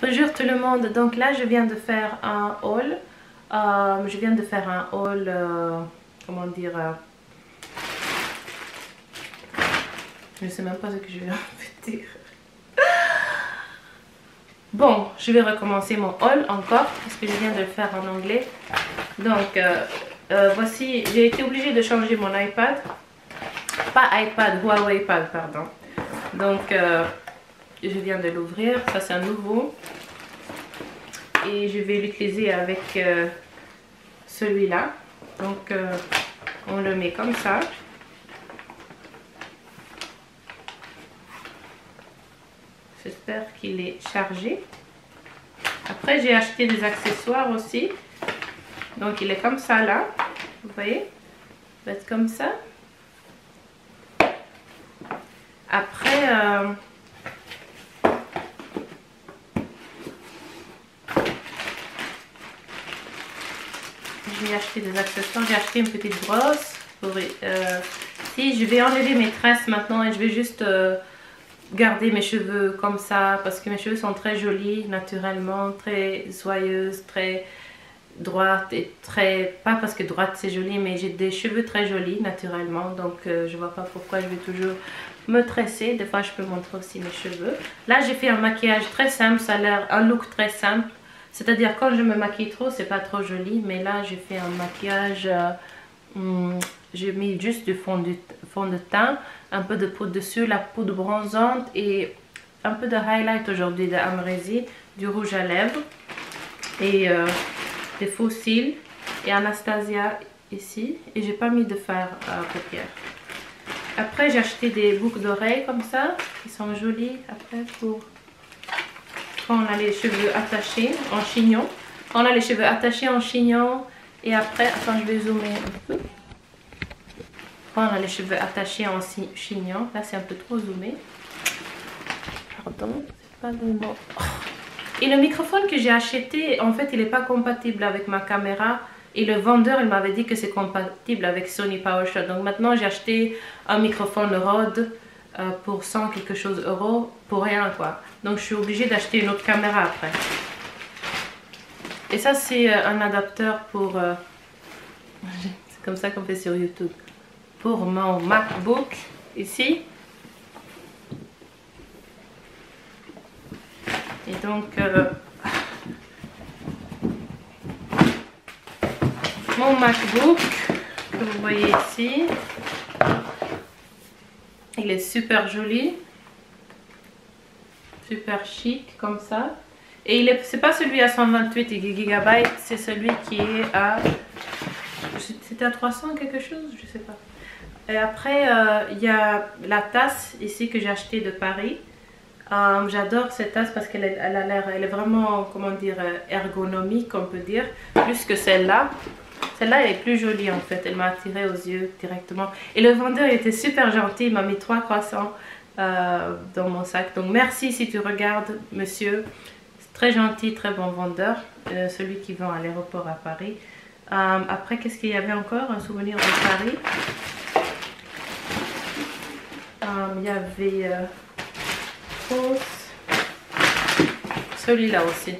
Bonjour tout le monde, donc là je viens de faire un haul. Comment dire, je ne sais même pas ce que je vais dire. Bon, je vais recommencer mon haul encore parce que je viens de le faire en anglais. Donc voici, j'ai été obligée de changer mon iPad. Pas iPad, Huawei Pad, pardon. Donc je viens de l'ouvrir, ça c'est un nouveau. Et je vais l'utiliser avec celui-là. Donc on le met comme ça. J'espère qu'il est chargé. Après j'ai acheté des accessoires aussi. Donc il est comme ça là. Vous voyez? Il va être comme ça. Après j'ai acheté des accessoires. J'ai acheté une petite brosse. Si je vais enlever mes tresses maintenant et je vais juste garder mes cheveux comme ça parce que mes cheveux sont très jolis naturellement, très joyeuses, très droites et très, pas parce que droite c'est joli, mais j'ai des cheveux très jolis naturellement, donc je vois pas pourquoi je vais toujours me tresser. Des fois je peux montrer aussi mes cheveux. Là j'ai fait un maquillage très simple, ça a l'air un look très simple, c'est-à-dire quand je me maquille trop c'est pas trop joli, mais là j'ai fait un maquillage j'ai mis juste du fond de teint, un peu de poudre dessus, la poudre bronzante et un peu de highlight aujourd'hui de Amrezy, du rouge à lèvres et des faux cils et Anastasia ici, et j'ai pas mis de fard à paupières. Après j'ai acheté des boucles d'oreilles comme ça qui sont jolies après pour quand on a les cheveux attachés en chignon. Quand on a les cheveux attachés en chignon et après, attends je vais zoomer un peu. Quand on a les cheveux attachés en chignon, là c'est un peu trop zoomé. Pardon, c'est pas le mot. Et le microphone que j'ai acheté, en fait il n'est pas compatible avec ma caméra. Et le vendeur il m'avait dit que c'est compatible avec Sony PowerShot. Donc maintenant j'ai acheté un microphone Rode pour 100 quelque chose euros pour rien quoi. Donc je suis obligée d'acheter une autre caméra après. Et ça c'est un adapteur pour... c'est comme ça qu'on fait sur YouTube. Pour mon MacBook ici. Et donc mon MacBook que vous voyez ici, il est super joli, super chic comme ça. Et c'est pas celui à 128 GB, c'est celui qui est à, c'était à 300 quelque chose, je sais pas. Et après il y a la tasse ici que j'ai acheté de Paris. J'adore cette tasse parce qu'elle elle est vraiment, comment dire, ergonomique on peut dire, plus que celle-là. Celle-là elle est plus jolie en fait, elle m'a attiré aux yeux directement. Et le vendeur il était super gentil, il m'a mis 3 croissants dans mon sac. Donc merci si tu regardes monsieur, très gentil, très bon vendeur, celui qui vend à l'aéroport à Paris. Après qu'est-ce qu'il y avait encore, un souvenir de Paris. Il y avait celui-là aussi.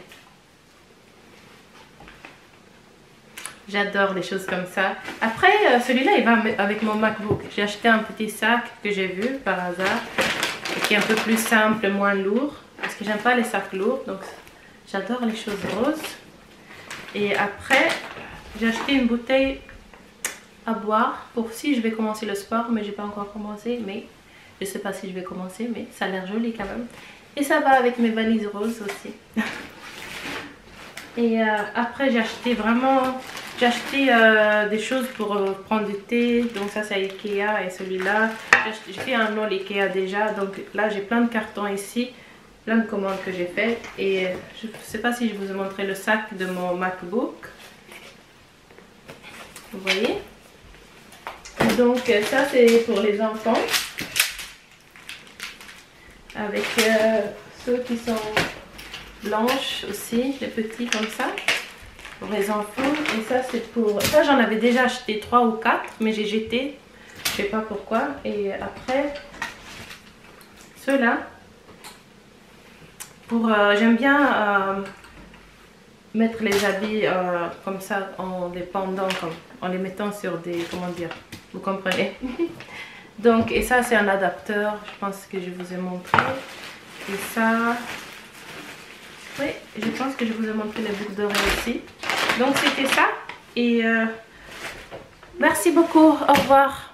J'adore les choses comme ça. Après celui-là il va avec mon MacBook. J'ai acheté un petit sac que j'ai vu par hasard qui est un peu plus simple, moins lourd parce que j'aime pas les sacs lourds, donc j'adore les choses roses. Et après j'ai acheté une bouteille à boire pour si je vais commencer le sport, mais j'ai pas encore commencé, mais je sais pas si je vais commencer, mais ça a l'air joli quand même. Et ça va avec mes valises roses aussi. Et après j'ai acheté vraiment... J'ai acheté des choses pour prendre du thé. Donc ça c'est Ikea et celui-là. J'ai fait un haul Ikea déjà. Donc là j'ai plein de cartons ici. Plein de commandes que j'ai fait. Et je ne sais pas si je vous ai montré le sac de mon MacBook. Vous voyez? Donc ça c'est pour les enfants. Avec ceux qui sont blanches aussi, les petits comme ça, pour les enfants. Et ça c'est pour... Ça j'en avais déjà acheté 3 ou 4, mais j'ai jeté, je sais pas pourquoi. Et après, ceux-là, J'aime bien mettre les habits comme ça en les pendant, en les mettant sur des, comment dire, vous comprenez. Donc, et ça c'est un adapteur, je pense que je vous ai montré. Et ça, oui, je pense que je vous ai montré les boucles d'oreilles aussi. Donc c'était ça, et merci beaucoup, au revoir.